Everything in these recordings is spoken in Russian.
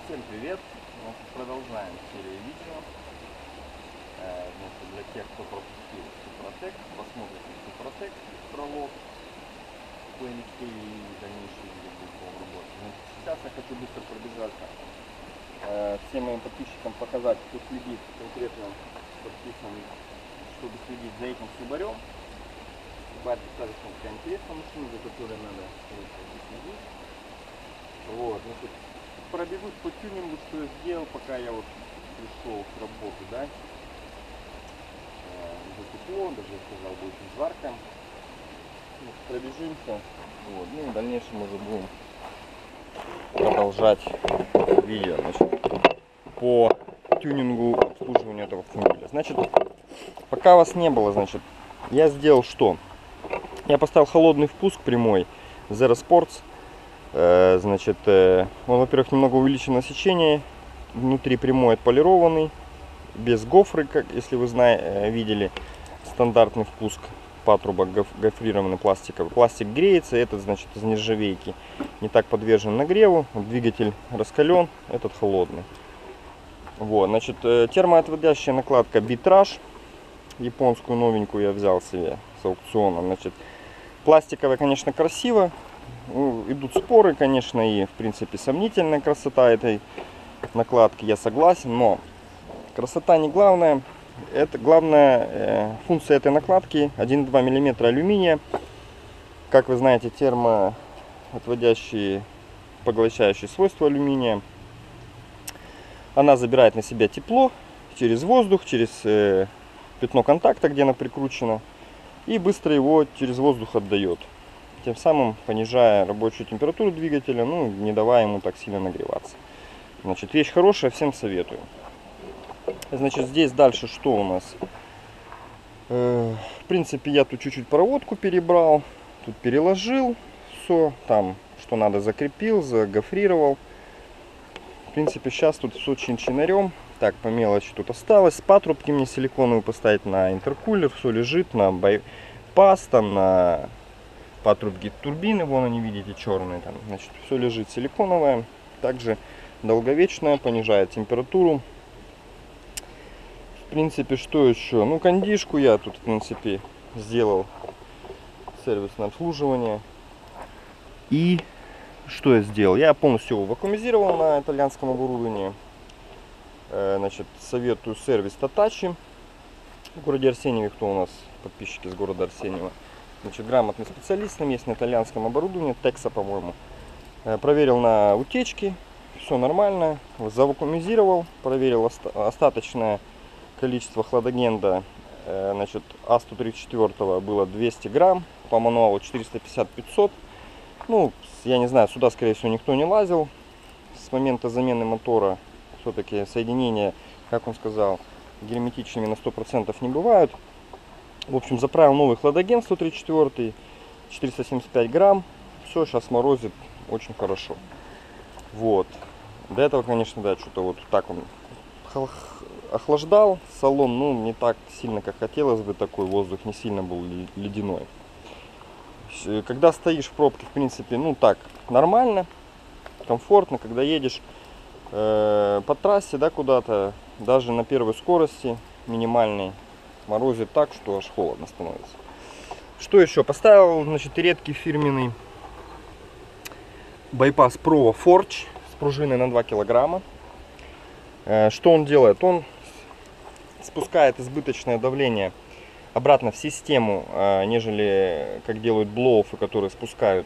Всем привет! Продолжаем серию видео. Значит, для тех, кто пропустил Супротек, посмотрите Супротек пролог PNXK и дальнейшие видео будут по работе. Значит, сейчас я хочу быстро пробежаться всем моим подписчикам, показать, кто следит конкретно подписан, чтобы следить за этим Субарем. Субарь достаточно такая интересная машина, за которой надо следить. Вот, значит, пробегусь по тюнингу, что я сделал, пока я вот пришел с работы, да. Уже тепло, даже я сказал, будет очень жарко. Вот, пробежимся. Вот, ну и в дальнейшем уже будем продолжать видео, значит, по тюнингу обслуживания этого автомобиля. Значит, пока вас не было, значит, я сделал что? Я поставил холодный впуск прямой Zero Sports. Значит, он, во-первых, немного увеличено сечение, внутри прямой отполированный, без гофры, как если вы видели, стандартный впуск патрубок гофрированный пластиковый. Пластик греется, этот, значит, из нержавейки, не так подвержен нагреву, двигатель раскален, этот холодный. Вот, значит, термоотводящая накладка Bitrash, японскую новенькую я взял себе с аукциона. Значит, пластиковая, конечно, красиво. Идут споры, конечно, и в принципе сомнительная красота этой накладки, я согласен, но красота не главная. Это главная функция этой накладки: 1,2 мм алюминия. Как вы знаете, термоотводящие, поглощающие свойства алюминия. Она забирает на себя тепло через воздух, через пятно контакта, где она прикручена, и быстро его через воздух отдает, тем самым понижая рабочую температуру двигателя, ну, не давая ему так сильно нагреваться. Значит, вещь хорошая, всем советую. Значит, здесь дальше что у нас? В принципе, я тут чуть-чуть проводку перебрал, тут переложил все, там, что надо, закрепил, загофрировал. В принципе, сейчас тут все чин-чинарем. Так, по мелочи тут осталось. Патрубки мне силиконовые поставить на интеркулер, все лежит, на байпас, там, на патрубки турбины, вон они, видите, черные там. Значит, все лежит силиконовое, также долговечное, понижает температуру. В принципе, что еще? Ну, кондишку я тут, в принципе, сделал сервисное обслуживание. И что я сделал? Я полностью его вакуумизировал на итальянском оборудовании. Значит, советую сервис Татачи в городе Арсеньеве. Кто у нас подписчики с города Арсеньева? Значит, грамотный специалист там есть на итальянском оборудовании, Текса, по-моему. Проверил на утечки, все нормально, завакуумизировал, проверил остаточное количество хладагенда. Значит, А134 было 200 грамм, по мануалу 450-500. Ну, я не знаю, сюда, скорее всего, никто не лазил. С момента замены мотора все-таки соединения, как он сказал, герметичными на 100% не бывают. В общем, заправил новый хладаген 134, 475 грамм. Все, сейчас морозит очень хорошо. Вот. До этого, конечно, да, что-то вот так он охлаждал салон, ну, не так сильно, как хотелось бы, такой воздух не сильно был ледяной. Когда стоишь в пробке, в принципе, ну, так, нормально, комфортно. Когда едешь по трассе, да, куда-то, даже на первой скорости минимальной, морозит так, что аж холодно становится. Что еще? Поставил, значит, редкий фирменный байпас Pro Forge с пружиной на 2 килограмма. Что он делает? Он спускает избыточное давление обратно в систему, нежели как делают блоуфы, которые спускают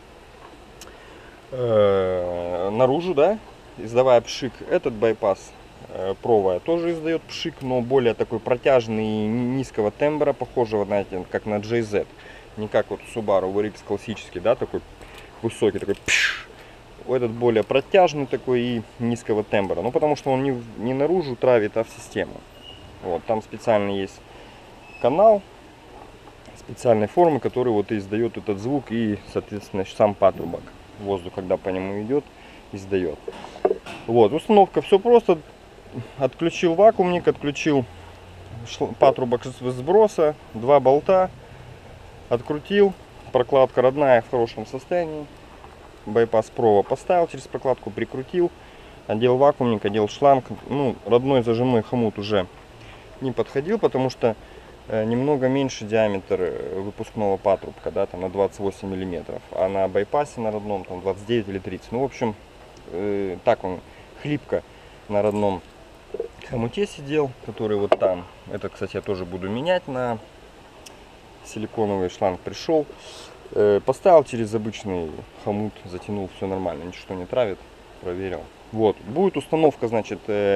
наружу, да, издавая пшик. Этот байпас Pro тоже издает пшик, но более такой протяжный и низкого тембра, похожего, знаете, как на JZ. Не как вот Subaru VRX классический, да, такой высокий, такой пш. Этот более протяжный такой и низкого тембра. Ну, потому что он не наружу травит, а в систему. Вот, там специально есть канал специальной формы, который вот издает этот звук, и, соответственно, сам патрубок. Воздух, когда по нему идет, издает. Вот, установка все просто. Отключил вакуумник, отключил патрубок сброса, 2 болта, открутил, прокладка родная в хорошем состоянии, байпас Pro поставил, через прокладку прикрутил, Одел вакуумник, одел шланг. Ну, родной зажимной хомут уже не подходил, потому что немного меньше диаметр выпускного патрубка, да, там на 28 миллиметров, а на байпасе на родном там 29 или 30. Ну, в общем, так он хлипко на родном хомуте сидел, который вот там. Это, кстати, я тоже буду менять на силиконовый. Шланг пришел. Поставил через обычный хомут, затянул, все нормально, ничего не травит, проверил. Вот, будет установка, значит,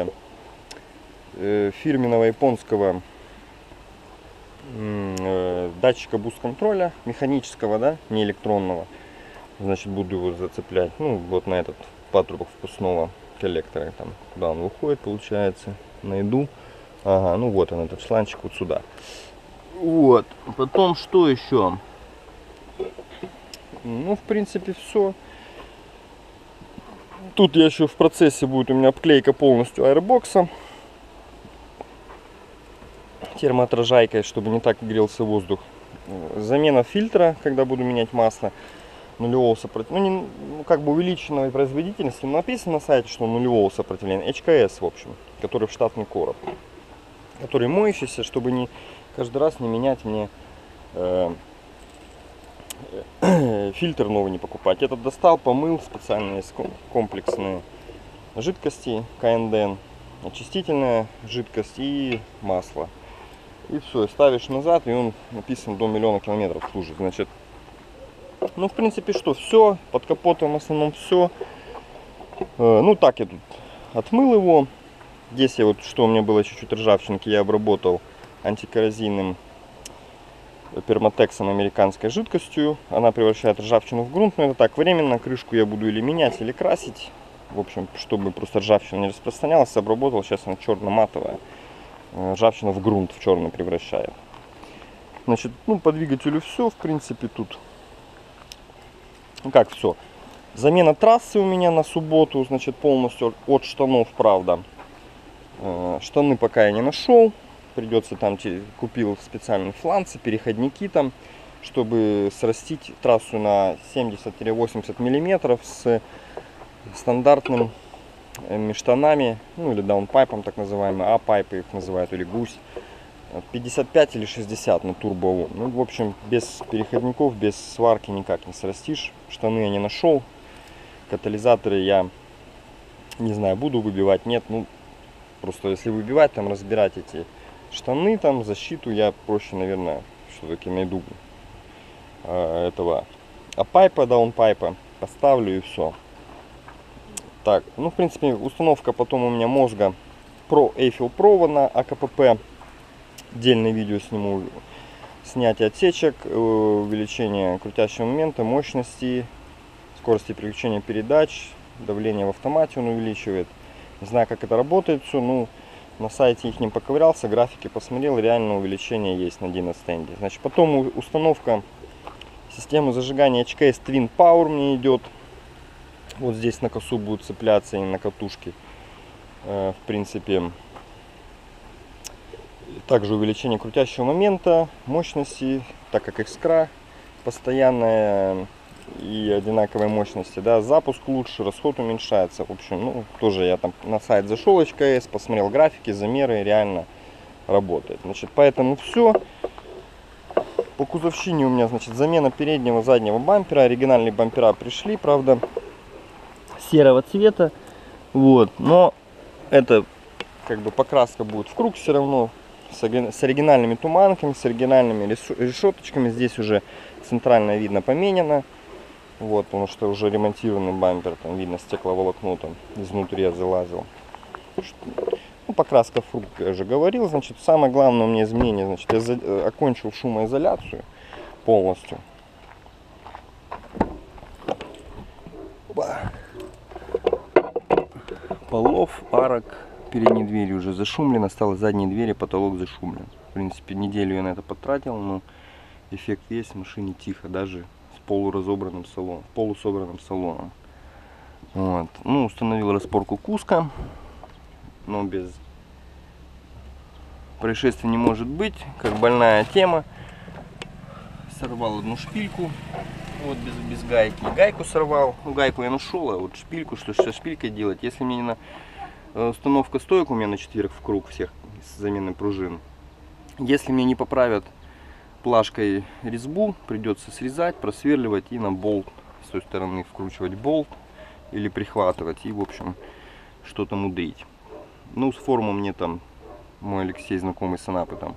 фирменного японского датчика буст-контроля, механического, да, не электронного. Значит, буду его зацеплять, ну, вот на этот патрубок впускного коллектора, там, куда он выходит, получается, найду. Ага, ну вот он, этот шланчик вот сюда. Вот, потом что еще? Ну, в принципе, все. Тут я еще в процессе будет у меня обклейка полностью аэробокса термоотражайкой, чтобы не так грелся воздух. Замена фильтра, когда буду менять масло нулевого сопротивления, ну, как бы увеличенной производительности. Написано на сайте, что нулевого сопротивления. HKS, в общем, который в штатный короб. Который моющийся, чтобы не каждый раз не менять мне фильтр новый не покупать. Этот достал, помыл, специальные комплексные жидкости КНДН, очистительная жидкость и масло. И все, ставишь назад, и он написан до 1 000 000 километров служит. Значит, ну в принципе что, все, под капотом в основном все. Ну так я тут отмыл его. Здесь я вот, что у меня было чуть-чуть ржавчинки, я обработал антикоррозийным перматексом, американской жидкостью. Она превращает ржавчину в грунт, но это так, временно. Крышку я буду или менять, или красить. В общем, чтобы просто ржавчина не распространялась, обработал. Сейчас она черно-матовая. Ржавчина в грунт, в черный превращает. Значит, ну по двигателю все, в принципе, тут. Ну как все. Замена трассы у меня на субботу, значит, полностью от штанов, правда. Штаны пока я не нашел. Придется там, купил специальные фланцы, переходники там, чтобы срастить трассу на 70-80 миллиметров с стандартными штанами, ну или даунпайпом так называемый, А-пайпы их называют, или гусь. 55 или 60 на турбовом. Ну, в общем, без переходников, без сварки никак не срастишь. Штаны я не нашел. Катализаторы я не знаю, буду выбивать, нет. Ну, просто если выбивать, там разбирать эти штаны, там защиту, я проще, наверное, все-таки найду этого А-пайпа, даунпайпа, поставлю и все. Так, ну в принципе установка потом у меня мозга про Eiffel Pro на АКПП. Отдельное видео сниму. Снятие отсечек, увеличение крутящего момента, мощности, скорости переключения передач, давление в автомате он увеличивает. Не знаю, как это работает все, ну на сайте их не поковырялся, графики посмотрел, реально увеличение есть на Dyna-стенде. Значит, потом установка системы зажигания HKS Twin Power мне идет. Вот здесь на косу будет цепляться и на катушке. В принципе, также увеличение крутящего момента, мощности, так как X-Kra постоянная и одинаковой мощности, да, запуск лучше, расход уменьшается. В общем, ну, тоже я там на сайт зашел HKS, посмотрел графики, замеры, реально работает. Значит, поэтому все. По кузовщине у меня, значит, замена переднего, заднего бампера. Оригинальные бампера пришли, правда, серого цвета. Вот, но это как бы покраска будет в круг все равно. С оригинальными туманками, с оригинальными решеточками. Здесь уже центральное видно поменено. Вот, потому что уже ремонтированный бампер, там видно стекловолокно там изнутри залазил. Ну, покраска в круг, я уже говорил. Значит, самое главное у меня изменение, значит, я окончил шумоизоляцию полностью. Полов, арок, передней двери уже зашумлен, осталось задние двери, потолок зашумлен. В принципе, неделю я на это потратил, но эффект есть, в машине тихо, даже с полусобранным салоном. Вот. Ну, установил распорку куска, но без происшествий не может быть, как больная тема. Сорвал одну шпильку, Вот без гайки. Гайку сорвал. Ну, гайку я нашел, а вот шпильку, что со шпилькой делать? Если мне не на установка стоек у меня на четверг в круг всех с заменой пружин. Если мне не поправят плашкой резьбу, придется срезать, просверливать и на болт с той стороны вкручивать болт или прихватывать и, в общем, что-то мудрить. Ну, с форму мне там мой Алексей, знакомый с Анапы, там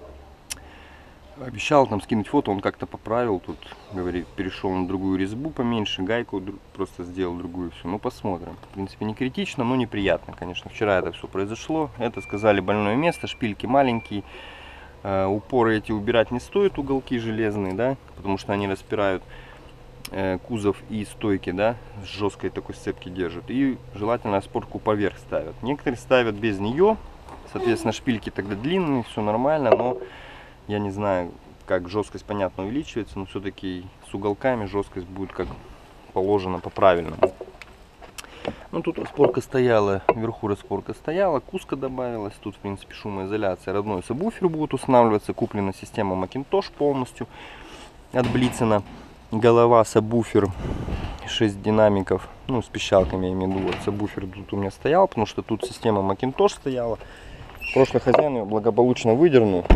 обещал там скинуть фото, он как-то поправил, тут, говорит, перешел на другую резьбу поменьше, гайку просто сделал другую, все. Ну, посмотрим. В принципе, не критично, но неприятно, конечно. Вчера это все произошло, это, сказали, больное место, шпильки маленькие, упоры эти убирать не стоит, уголки железные, да, потому что они распирают кузов и стойки, да, с жесткой такой сцепки держат, и желательно распорку поверх ставят. Некоторые ставят без нее, соответственно, шпильки тогда длинные, все нормально, но я не знаю, как жесткость, понятно, увеличивается, но все-таки с уголками жесткость будет как положено по-правильному. Ну, тут распорка стояла, вверху распорка стояла, куска добавилась, тут, в принципе, шумоизоляция, родной сабвуфер будет устанавливаться, куплена система Macintosh полностью от Блицена, голова, сабвуфер, 6 динамиков, ну, с пищалками, я имею в виду, вот сабвуфер тут у меня стоял, потому что тут система Macintosh стояла. Прошлый хозяин ее благополучно выдернул,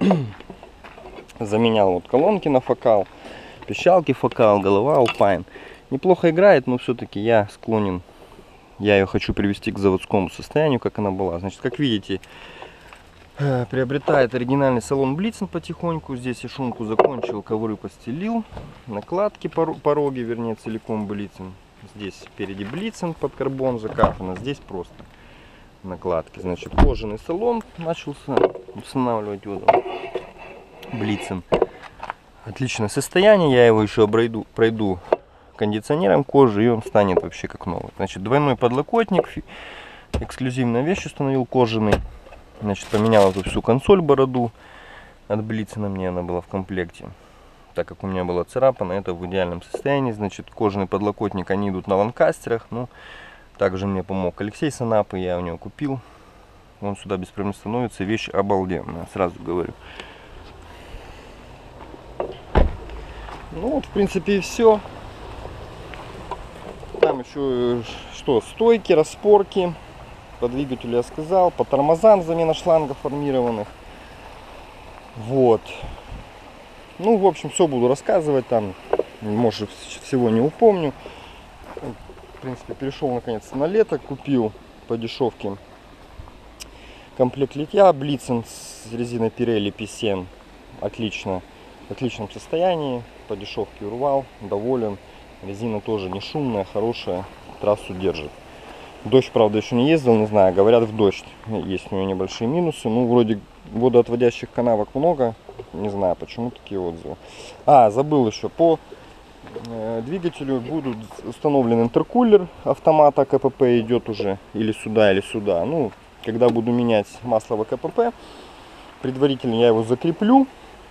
заменял вот колонки на фокал, пищалки фокал, голова Alpine. Неплохо играет, но все-таки я склонен, я ее хочу привести к заводскому состоянию, как она была. Значит, как видите, приобретает оригинальный салон Blitzen потихоньку. Здесь я шумку закончил, ковры постелил, накладки пороги, вернее, целиком Blitzen. Здесь впереди Blitzen под карбон закатано, здесь просто накладки. Значит, кожаный салон начался устанавливать, вот он, Blitzen. Отличное состояние, я его еще пройду кондиционером кожи, и он станет вообще как новый. Значит, двойной подлокотник, эксклюзивная вещь установил, кожаный. Значит, поменял эту всю консоль, бороду от Blitzen, мне она была в комплекте. Так как у меня была царапана, это в идеальном состоянии. Значит, кожаный подлокотник, они идут на ланкастерах. Ну, также мне помог Алексей с Анапы, я у него купил. Он сюда без проблем становится, вещь обалденная, сразу говорю. Ну вот, в принципе, и все. Там еще что, стойки, распорки. По двигателю я сказал, по тормозам замена шлангов армированных. Вот. Ну, в общем, все буду рассказывать там. Может, всего не упомню. В принципе, перешел наконец на лето, купил по дешевке комплект литья Blitzen с резиной Pirelli P7. Отлично, в отличном состоянии, по дешевке урвал, доволен. Резина тоже не шумная, хорошая, трассу держит. Дождь, правда, еще не ездил, не знаю, говорят, в дождь есть у нее небольшие минусы. Ну, вроде водоотводящих канавок много, не знаю, почему такие отзывы. Забыл еще, по двигателю будет установлен интеркулер автомата, КПП идет уже или сюда, или сюда. Ну, когда буду менять масло в КПП, предварительно я его закреплю,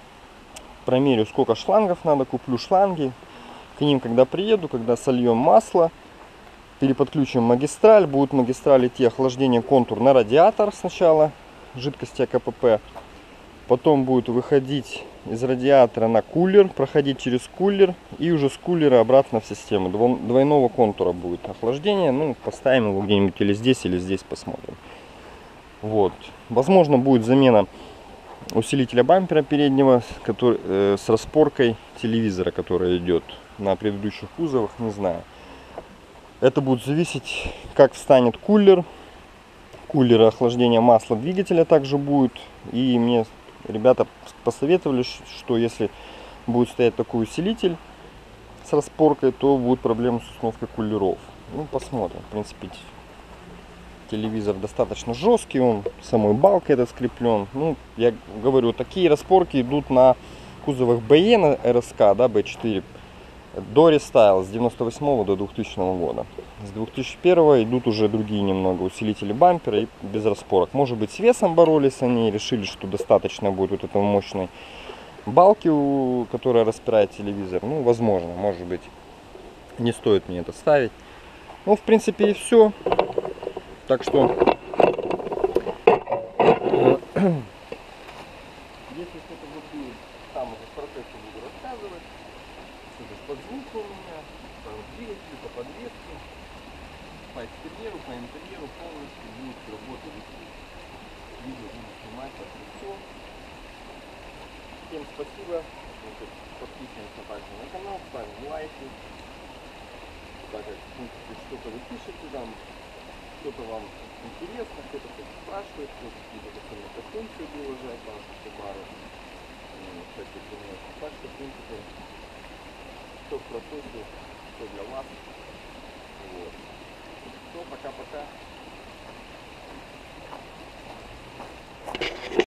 промерю, сколько шлангов надо, куплю шланги. К ним, когда приеду, когда сольем масло, переподключим магистраль, будет магистраль идти охлаждение контур на радиатор сначала, жидкости КПП. Потом будет выходить из радиатора на кулер, проходить через кулер и уже с кулера обратно в систему. Двойного контура будет охлаждение. Ну, поставим его где-нибудь или здесь, посмотрим. Вот. Возможно, будет замена усилителя бампера переднего, который, с распоркой телевизора, который идет на предыдущих кузовах, не знаю. Это будет зависеть, как встанет кулер. Кулера охлаждения масла двигателя также будет. И мне ребята посоветовали, что если будет стоять такой усилитель с распоркой, то будет проблема с установкой кулеров. Ну, посмотрим. В принципе, телевизор достаточно жесткий, он самой балкой это скреплен. Ну, я говорю, такие распорки идут на кузовах BE, на РСК, да, B4, до рестайл с 98 до 2000 года. С 2001 идут уже другие немного усилители бампера и без распорок. Может быть, с весом боролись они, решили, что достаточно будет вот этой мощной балки, которая распирает телевизор. Ну, возможно, может быть, не стоит мне это ставить. Ну, в принципе, и все. Так что, если что-то будет, там уже в процессе буду рассказывать. С этой по звуку у меня, по двигателю, по подвеске, по экстерьеру, по интерьеру полностью будет работа вести. Видео буду снимать по все. Всем спасибо. Подписываемся также на канал, ставим лайки. Так как что-то вы пишете там, что-то вам интересно, кто-то спрашивает, кто какие-то дополнительные функции выложить по Subaru. Кстати, так что в принципе все в процессе, все для вас. Вот. Все, пока-пока.